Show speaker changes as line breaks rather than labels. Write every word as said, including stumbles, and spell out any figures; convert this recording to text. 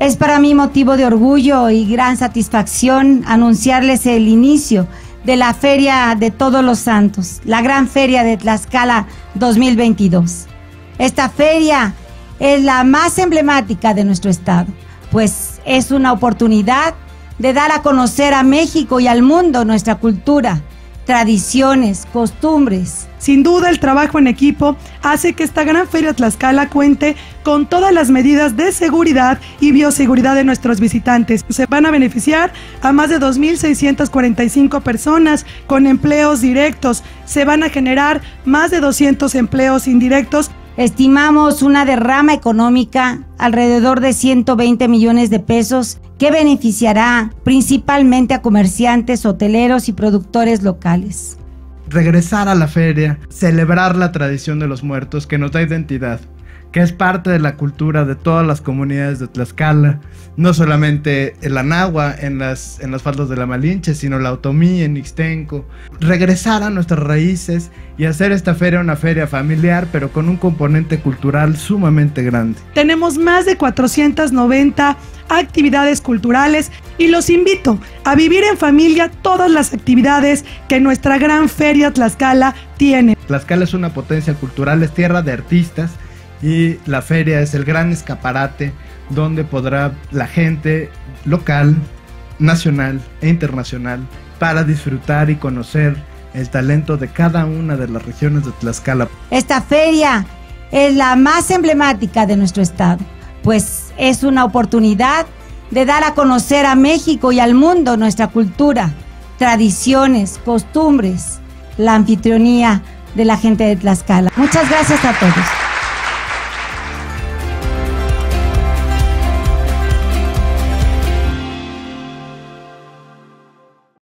Es para mí motivo de orgullo y gran satisfacción anunciarles el inicio de la Feria de Todos los Santos, la Gran Feria de Tlaxcala dos mil veintidós. Esta feria es la más emblemática de nuestro estado, pues es una oportunidad de dar a conocer a México y al mundo nuestra cultura, tradiciones, costumbres.
Sin duda, el trabajo en equipo hace que esta gran feria Tlaxcala cuente con todas las medidas de seguridad y bioseguridad de nuestros visitantes. Se van a beneficiar a más de dos mil seiscientas cuarenta y cinco personas con empleos directos. Se van a generar más de doscientos empleos indirectos.
Estimamos una derrama económica alrededor de ciento veinte millones de pesos que beneficiará principalmente a comerciantes, hoteleros y productores locales.
Regresar a la feria, celebrar la tradición de los muertos que nos da identidad, que es parte de la cultura de todas las comunidades de Tlaxcala, no solamente el Anáhuac en las, en las faldas de la Malinche, sino la Otomí en Ixtenco. Regresar a nuestras raíces y hacer esta feria una feria familiar, pero con un componente cultural sumamente grande.
Tenemos más de cuatrocientas noventa actividades culturales y los invito a vivir en familia todas las actividades que nuestra gran feria Tlaxcala tiene.
Tlaxcala es una potencia cultural, es tierra de artistas, y la feria es el gran escaparate donde podrá la gente local, nacional e internacional para disfrutar y conocer el talento de cada una de las regiones de Tlaxcala.
Esta feria es la más emblemática de nuestro estado, pues es una oportunidad de dar a conocer a México y al mundo nuestra cultura, tradiciones, costumbres, la anfitrionía de la gente de Tlaxcala. Muchas gracias a todos.